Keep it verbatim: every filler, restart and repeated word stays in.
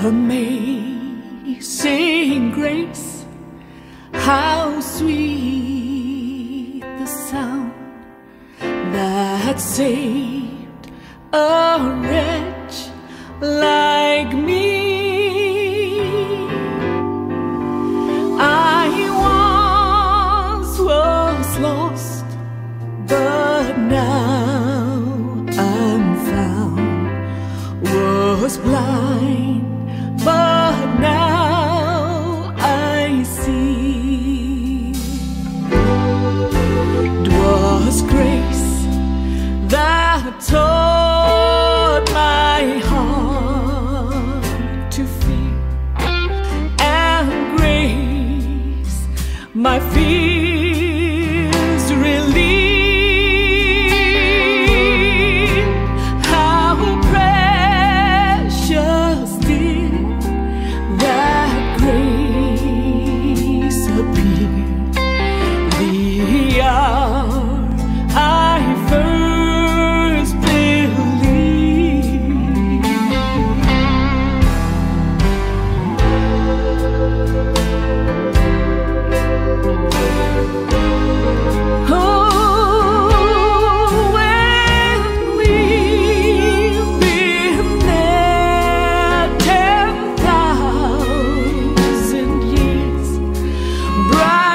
Amazing grace, how sweet the sound that saved a wretch like me. I once was lost, but now I'm found, was blind, but now I see. 'Twas grace that taught my heart to fear, and grace my fears relieved. How precious did that grace appear the hour I first believed. Oh, when we've been there ten thousand years, bright